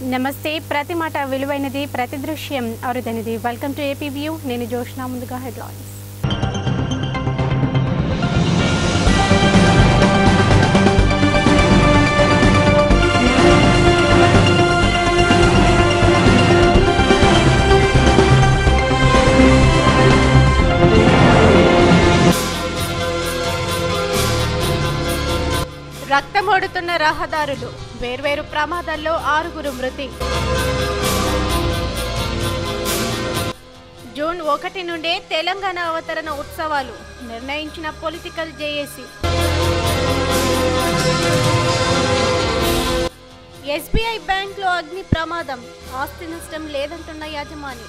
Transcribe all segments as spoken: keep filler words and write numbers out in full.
నమస్తే. ప్రతి మాట విలువైనది, ప్రతి దృశ్యం అరుదైనది. Welcome to AP view. నేను జోష్నా. ముందుగా హెడ్లైన్స్. రక్తమోడుతున్న రహదారులు, వేర్వేరు ప్రమాదాల్లో ఆరుగురు మృతి. జూన్ ఒకటి నుండే తెలంగాణ అవతరణ ఉత్సవాలు నిర్ణయించిన పొలిటికల్ జేఏసీ. ఎస్బీఐ బ్యాంక్లో అగ్ని ప్రమాదం, ఆస్తి నష్టం లేదంటున్న యాజమాని.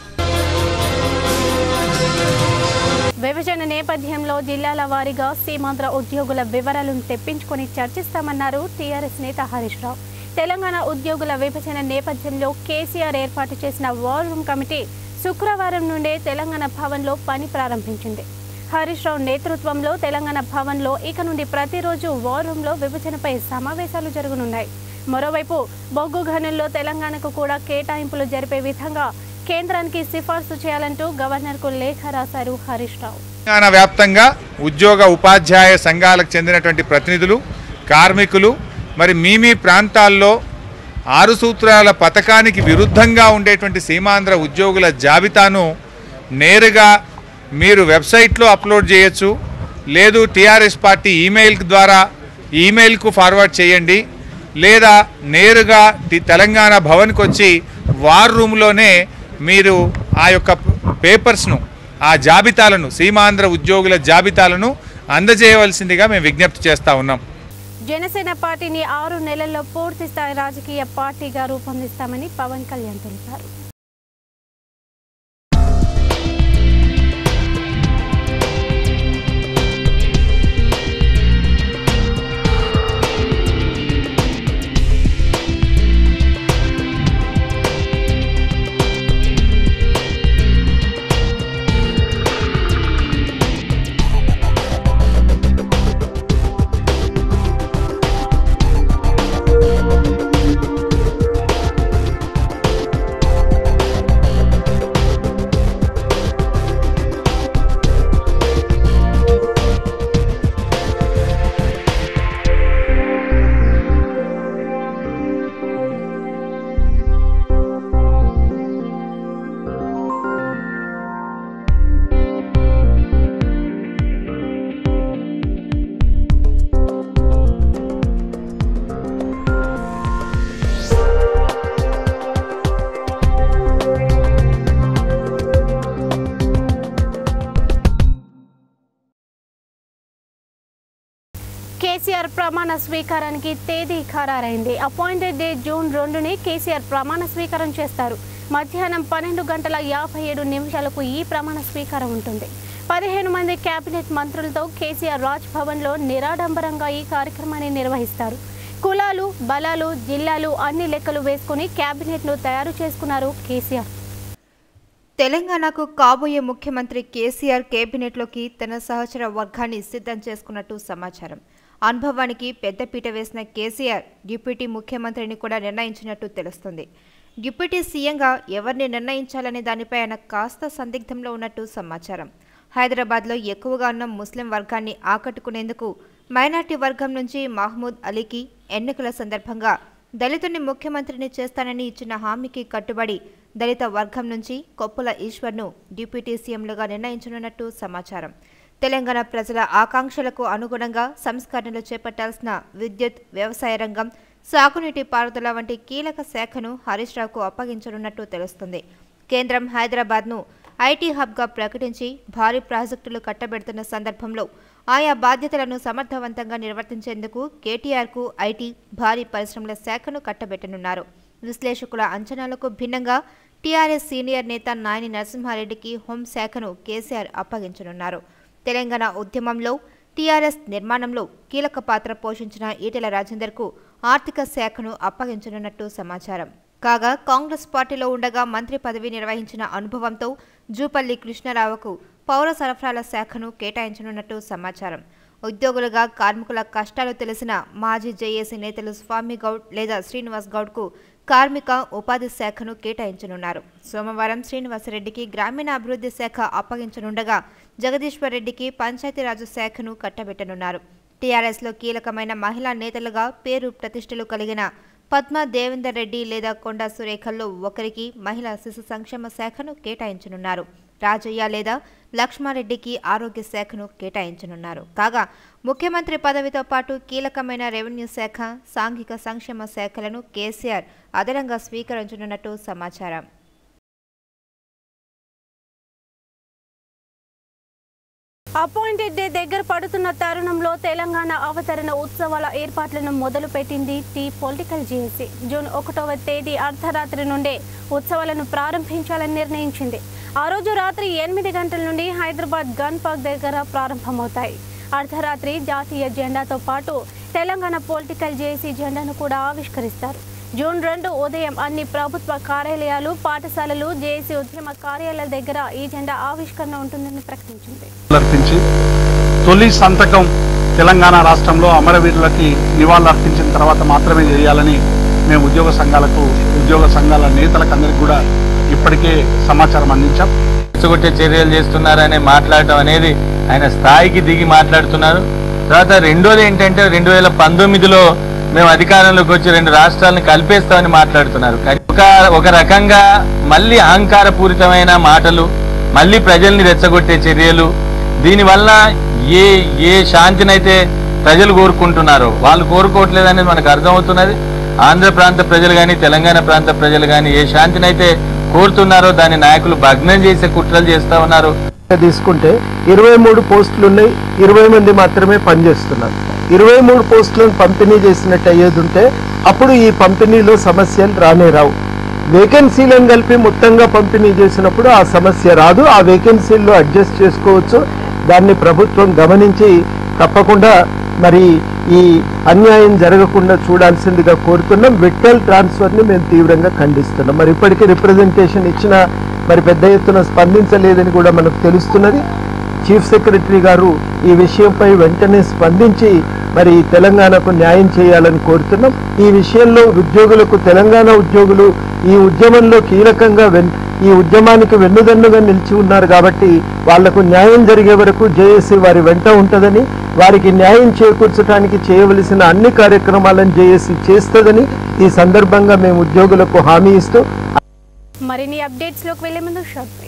విభజన నేపథ్యంలో జిల్లాల వారీగా సీమాంధ్ర ఉద్యోగుల వివరాలను తెప్పించుకొని చర్చిస్తామన్నారు టీఆర్ఎస్ నేత హరీష్ రావు. తెలంగాణ ఉద్యోగుల విభజన నేపథ్యంలో కేసీఆర్ ఏర్పాటు చేసిన వార్ రూమ్ కమిటీ శుక్రవారం నుండే తెలంగాణ భవన్లో పని ప్రారంభించింది. హరీష్ రావు నేతృత్వంలో తెలంగాణ భవన్లో ఇక నుండి ప్రతిరోజు వార్ రూమ్లో విభజనపై సమావేశాలు జరగనున్నాయి. మరోవైపు బొగ్గు గనుల్లో తెలంగాణకు కూడా కేటాయింపులు జరిపే విధంగా కేంద్రానికి సిఫార్సు చేయాలంటూ గవర్నర్కు లేఖ రాశారు హరీష్ రావు. తెలంగాణ వ్యాప్తంగా ఉద్యోగ ఉపాధ్యాయ సంఘాలకు చెందినటువంటి ప్రతినిధులు, కార్మికులు మరి మీ మీ ప్రాంతాల్లో ఆరు సూత్రాల పథకానికి విరుద్ధంగా ఉండేటువంటి సీమాంధ్ర ఉద్యోగుల జాబితాను నేరుగా మీరు వెబ్సైట్లో అప్లోడ్ చేయొచ్చు. లేదు టీఆర్ఎస్ పార్టీ ఈమెయిల్ ద్వారా ఈమెయిల్కు ఫార్వర్డ్ చేయండి. లేదా నేరుగా తెలంగాణ భవన్కి వచ్చి వార్ రూమ్లోనే మీరు ఆ యొక్క పేపర్స్ను, ఆ జాబితాలను, సీమాంధ్ర ఉద్యోగుల జాబితాలను అందజేయవలసిందిగా మేము విజ్ఞప్తి చేస్తూ ఉన్నాం. జనసేన పార్టీని ఆరు నెలల్లో పూర్తి స్థాయి రాజకీయ పార్టీగా రూపొందిస్తామని పవన్ కళ్యాణ్ తెలిపారు. కేసీఆర్ ప్రమాణ స్వీకారానికి తేదీ ఖరారైంది. అపాయింటెడ్ డే జూన్ రెండుని కేసీఆర్ ప్రమాణ స్వీకారం చేస్తారు. మధ్యాహ్నం పన్నెండు గంటల యాభై ఏడు నిమిషాలకు ఈ ప్రమాణ స్వీకారం ఉంటుంది. పదిహేను మంది కేబినెట్ మంత్రులతో కేసీఆర్ రాజ్ భవన్లో నిరాడంబరంగా ఈ కార్యక్రమాన్ని నిర్వహిస్తారు. కులాలు, బలాలు, జిల్లాలు అన్ని లెక్కలు వేసుకుని కేబినెట్ను తయారు చేసుకున్నారు కేసీఆర్. తెలంగాణకు కాబోయే ముఖ్యమంత్రి కేసీఆర్ కేబినెట్లోకి తన సహచర వర్గాన్ని సిద్ధం చేసుకున్నట్టు సమాచారం. అనుభవానికి పెద్దపీట వేసిన కేసీఆర్ డిప్యూటీ ముఖ్యమంత్రిని కూడా నిర్ణయించినట్టు తెలుస్తుంది. డిప్యూటీ సీఎంగా ఎవరిని నిర్ణయించాలనే దానిపై ఆయన కాస్త సందిగ్ధంలో ఉన్నట్టు సమాచారం. హైదరాబాద్లో ఎక్కువగా ఉన్న ముస్లిం వర్గాన్ని ఆకట్టుకునేందుకు మైనార్టీ వర్గం నుంచి మహమూద్ అలీకి ఎన్నికల సందర్భంగా దళితుని ముఖ్యమంత్రిని చేస్తానని ఇచ్చిన హామీకి కట్టుబడి దళిత వర్గం నుంచి కొప్పుల ఈశ్వర్ను డిప్యూటీ సీఎంలుగా నిర్ణయించనున్నట్టు సమాచారం. తెలంగాణ ప్రజల ఆకాంక్షలకు అనుగుణంగా సంస్కరణలు చేపట్టాల్సిన విద్యుత్, వ్యవసాయ రంగం, సాగునీటి పారుదల వంటి కీలక శాఖను హరీష్ రావుకు అప్పగించనున్నట్టు తెలుస్తుంది. కేంద్రం హైదరాబాద్ను ఐటీ హబ్గా ప్రకటించి భారీ ప్రాజెక్టులు కట్టబెడుతున్న సందర్భంలో ఆయా బాధ్యతలను సమర్థవంతంగా నిర్వర్తించేందుకు కేటీఆర్కు ఐటీ, భారీ పరిశ్రమల శాఖను కట్టబెట్టనున్నారు. విశ్లేషకుల అంచనాలకు భిన్నంగా టీఆర్ఎస్ సీనియర్ నేత నాయని నరసింహారెడ్డికి హోంశాఖను కేసీఆర్ అప్పగించనున్నారు. తెలంగాణ ఉద్యమంలో, టీఆర్ఎస్ నిర్మాణంలో కీలక పాత్ర పోషించిన ఈటెల రాజేందర్కు ఆర్థిక శాఖను అప్పగించనున్నట్టు సమాచారం. కాగా కాంగ్రెస్ పార్టీలో ఉండగా మంత్రి పదవి నిర్వహించిన అనుభవంతో జూపల్లి కృష్ణారావుకు పౌర సరఫరాల శాఖను కేటాయించనున్నట్టు సమాచారం. ఉద్యోగులుగా కార్మికుల కష్టాలు తెలిసిన మాజీ జేఏసీ నేతలు స్వామి గౌడ్ లేదా శ్రీనివాస్ గౌడ్కు కార్మిక ఉపాధి శాఖను కేటాయించనున్నారు. సోమవారం శ్రీనివాసరెడ్డికి గ్రామీణాభివృద్ధి శాఖ అప్పగించనుండగా జగదీశ్వర్ రెడ్డికి పంచాయతీరాజ్ శాఖను కట్టబెట్టనున్నారు. టీఆర్ఎస్లో కీలకమైన మహిళా నేతలుగా పేరు ప్రతిష్టలు కలిగిన పద్మా దేవేందర్ రెడ్డి లేదా కొండా సురేఖల్లో ఒకరికి మహిళా శిశు సంక్షేమ శాఖను కేటాయించనున్నారు. రాజయ్య లేదా లక్ష్మారెడ్డికి ఆరోగ్య శాఖను కేటాయించనున్నారు. కాగా ముఖ్యమంత్రి పదవితో పాటు కీలకమైన రెవెన్యూ శాఖ, సాంఘిక సంక్షేమ శాఖలను కేసీఆర్ అదనంగా స్వీకరించనున్నట్టు సమాచారం. అపాయింటెడ్ డే దగ్గర పడుతున్న తరుణంలో తెలంగాణ అవతరణ ఉత్సవాల ఏర్పాట్లను మొదలుపెట్టింది టీ పొలిటికల్ జేఏసీ. జూన్ ఒకటవ తేదీ అర్ధరాత్రి నుండే ఉత్సవాలను ప్రారంభించాలని నిర్ణయించింది. ఆ రోజు రాత్రి ఎనిమిది గంటల నుండి హైదరాబాద్ గన్ పార్క్ దగ్గర ప్రారంభమవుతాయి. అర్ధరాత్రి జాతీయ జెండాతో పాటు తెలంగాణ పొలిటికల్ జేఏసీ జెండాను కూడా ఆవిష్కరిస్తారు. జూన్ రెండు ఉదయం అన్ని ప్రభుత్వ కార్యాలయాలు, పాఠశాలలు, జేఏసీ ఉద్యమ కార్యాలయాల దగ్గర ఈ జెండా ఆవిష్కరణ ఉంటుందని ప్రకటించింది. తొలి సంతకం తెలంగాణ రాష్ట్రంలో అమరవీరులకి నివాళులర్పించిన తర్వాత మాత్రమే చేయాలని మేము ఉద్యోగ సంఘాలకు, ఉద్యోగ సంఘాల నేతలకు అందరికీ కూడా ఇప్పటికే సమాచారం అందించాం. రెచ్చగొట్టే చర్యలు చేస్తున్నారని మాట్లాడటం అనేది ఆయన స్థాయికి దిగి మాట్లాడుతున్నారు. తర్వాత రెండోది ఏంటంటే రెండు వేల పంతొమ్మిదిలో మేము అధికారంలోకి వచ్చి రెండు రాష్ట్రాలను కలిపేస్తామని మాట్లాడుతున్నారు. ఒక ఒక రకంగా మళ్ళీ అహంకారపూరితమైన మాటలు, మళ్ళీ ప్రజల్ని రెచ్చగొట్టే చర్యలు, దీనివల్ల ఏ ఏ శాంతినైతే ప్రజలు కోరుకుంటున్నారో వాళ్ళు కోరుకోవట్లేదనేది మనకు అర్థమవుతున్నది. ఆంధ్ర ప్రాంత ప్రజలు కానీ, తెలంగాణ ప్రాంత ప్రజలు కానీ ఏ శాంతినైతే కోరుతున్నారో దాని నాయకులు భగ్నం చేసే కుట్రలు చేస్తా ఉన్నారు. తీసుకుంటే ఇరవై మూడు పోస్టులు ఉన్నాయి, ఇరవై మంది మాత్రమే పనిచేస్తున్నారు. ఇరవై మూడు పోస్టులను పంపిణీ చేసినట్టు అయ్యేది ఉంటే అప్పుడు ఈ పంపిణీలో సమస్యలు రానే రావు. వేకెన్సీలను కలిపి మొత్తంగా పంపిణీ చేసినప్పుడు ఆ సమస్య రాదు. ఆ వేకెన్సీల్లో అడ్జస్ట్ చేసుకోవచ్చు. దాన్ని ప్రభుత్వం గమనించి తప్పకుండా మరి ఈ అన్యాయం జరగకుండా చూడాల్సిందిగా కోరుతున్నాం. విట్టల్ ట్రాన్స్ఫర్ని మేము తీవ్రంగా ఖండిస్తున్నాం. మరి ఇప్పటికీ రిప్రజెంటేషన్ ఇచ్చిన మరి పెద్ద ఎత్తున స్పందించలేదని కూడా మనకు తెలుస్తున్నది. చీఫ్ సెక్రటరీ గారు ఈ విషయంపై వెంటనే స్పందించి మరి తెలంగాణకు న్యాయం చేయాలని కోరుతున్నాం. ఈ విషయంలో ఉద్యోగులకు, తెలంగాణ ఉద్యోగులు ఈ ఉద్యమంలో కీలకంగా వెన్ ఈ ఉద్యమానికి వెన్నుదన్నుగా నిలిచి ఉన్నారు కాబట్టి వాళ్లకు న్యాయం జరిగే వరకు జేఏసీ వారి వెంట ఉంటుందని, వారికి న్యాయం చేకూర్చడానికి చేయవలసిన అన్ని కార్యక్రమాలను జేఏసీ చేస్తుందని ఈ సందర్భంగా మేము ఉద్యోగులకు హామీ ఇస్తూ మరిన్ని అప్డేట్స్లోకి వెళ్లే ముందు షార్ట్